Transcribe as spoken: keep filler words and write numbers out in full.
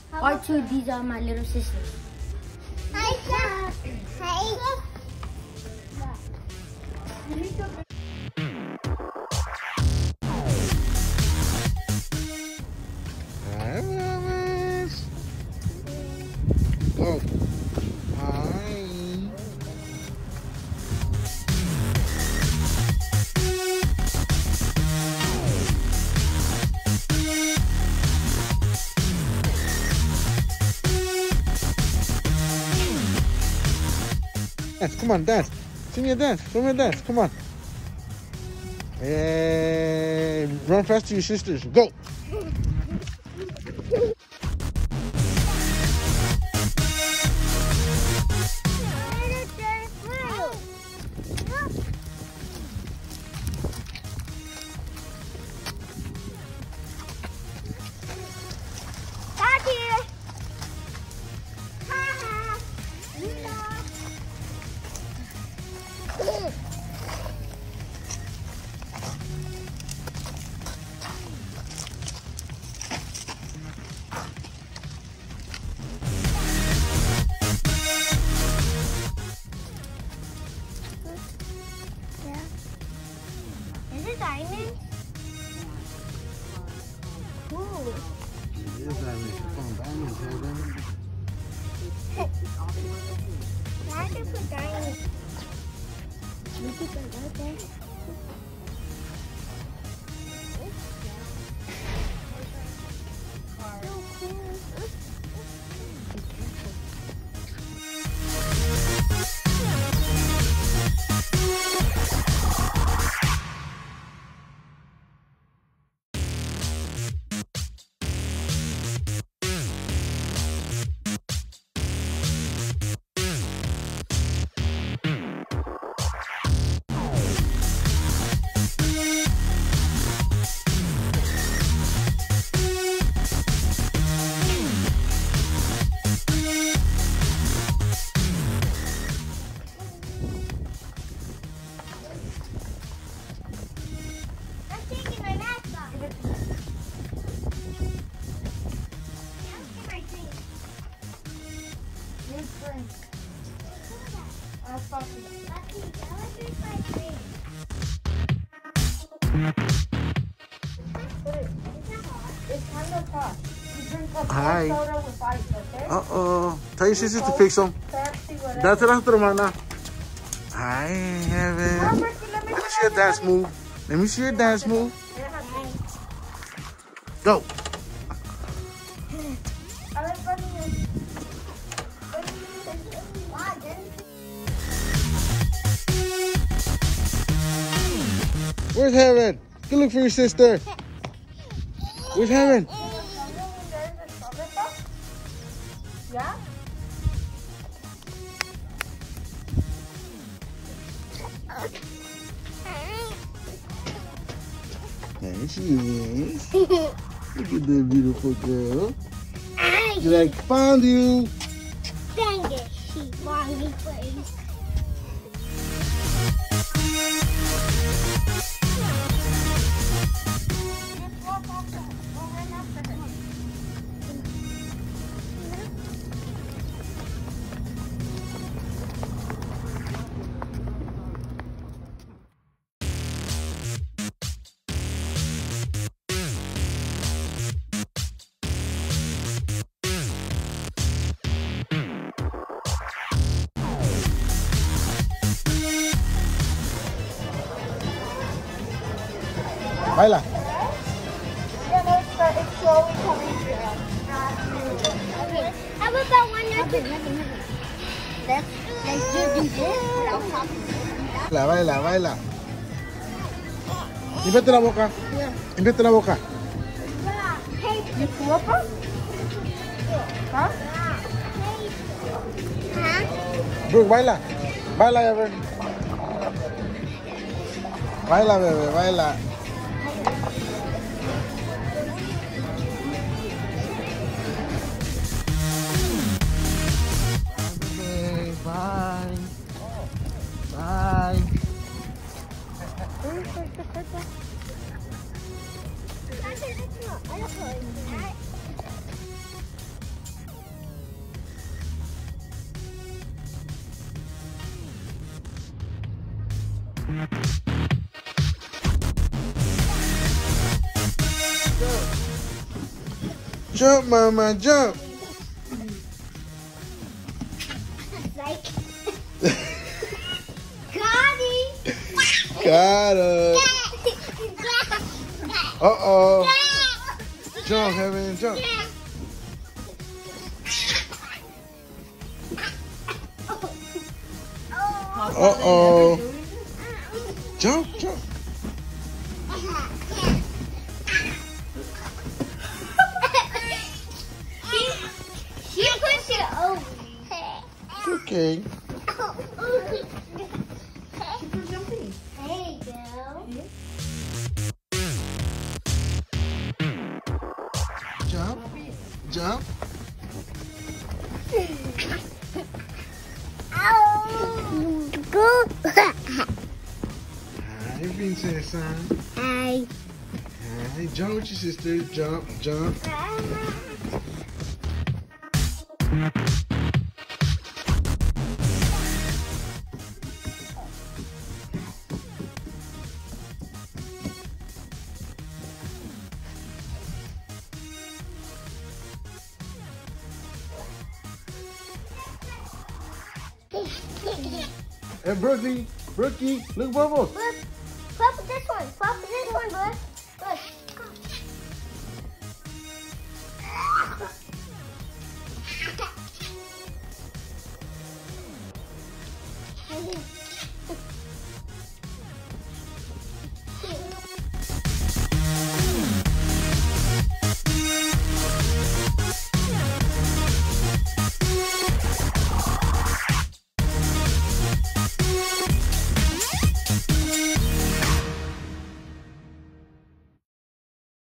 Or two, these are my little sisters. Hi, Hi. Hi, mamas. Go. Hi. Dance, come on, dance. Sing me a dance. Show me a dance. Come on. And run fast to your sisters. Go. Is it diamond? Cool. It is diamond. Come on, diamond, Heaven. Why did you put diamond? You put them right there. Hi. Uh-oh. Tell your sisters to fix them. That's it, hermana. Hi, Heaven. Let me see your dance move. Let me see your dance move. Go. Where's Heaven? Go look for your sister. Where's Heaven? Yeah? There she is. Look at that beautiful girl. She's like, found you. Dang it, she found me first. Baila. Yeah, no, it's, uh, it's slowly coming down. Okay, how about one or two? Let's, let's just do this without talking. Baila, baila, baila. Inverte la boca. Inverte la boca. Hey, you flipper? Huh? Huh? Brooke, baila. Baila, Evan. Baila, bebé, baila. Bye. Bye. Jump, mama, jump. Like, got it. Got it. Uh-oh. Jump, Heaven, jump. Uh-oh. Jump, jump. She pushed it over. Okay. There you go. Jump. Jump. Oh. Go. Hi, Vincent, son. Hi. Hi, jump with your sister. Jump, jump. Hey, Brookie, Brookie, look, Bubbles. Look.